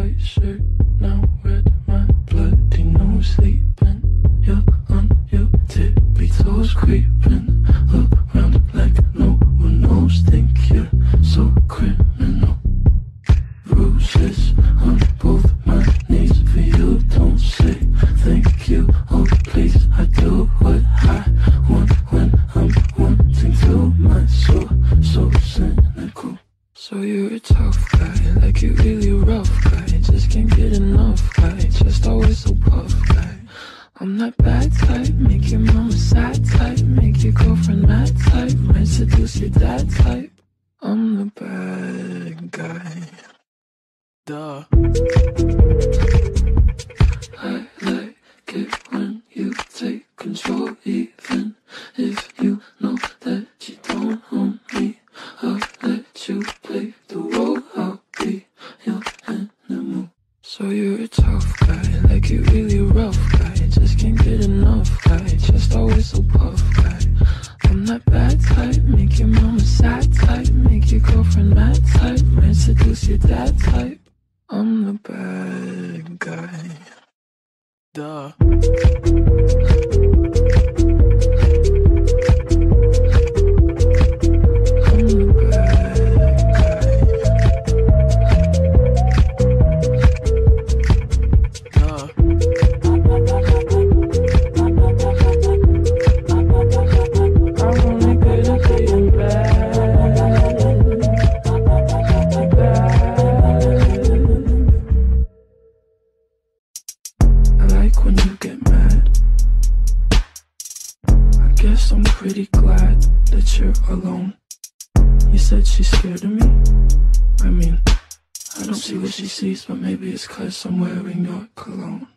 white shirt, now red, my bloody nose sleeping. You're on your tippy toes creeping around like no one knows. Think you're so criminal. Bruises on both my knees for you. Don't say thank you, oh please. I do what I want when I'm wanting to. My soul so cynical. So you're a tough guy, like you're really rough guy. Just can't get enough guy, just always so puff guy. I'm that bad type, make your mama sad type, make your girlfriend mad type, might seduce your dad type. I'm the bad guy. Duh. I like it when you take control, even if you know that you don't own me. I'll let you play the role, I'll be your animal. So you're a tough guy, like you're really rough guy. Just can't get enough guy, just always so puff guy. I'm that bad type, make your mama sad type, make your girlfriend mad type, might seduce your dad type. I'm the bad guy. Duh. When you get mad, I guess I'm pretty glad that you're alone. You said she's scared of me. I mean, I don't see what she sees, but maybe it's 'cause I'm wearing your cologne.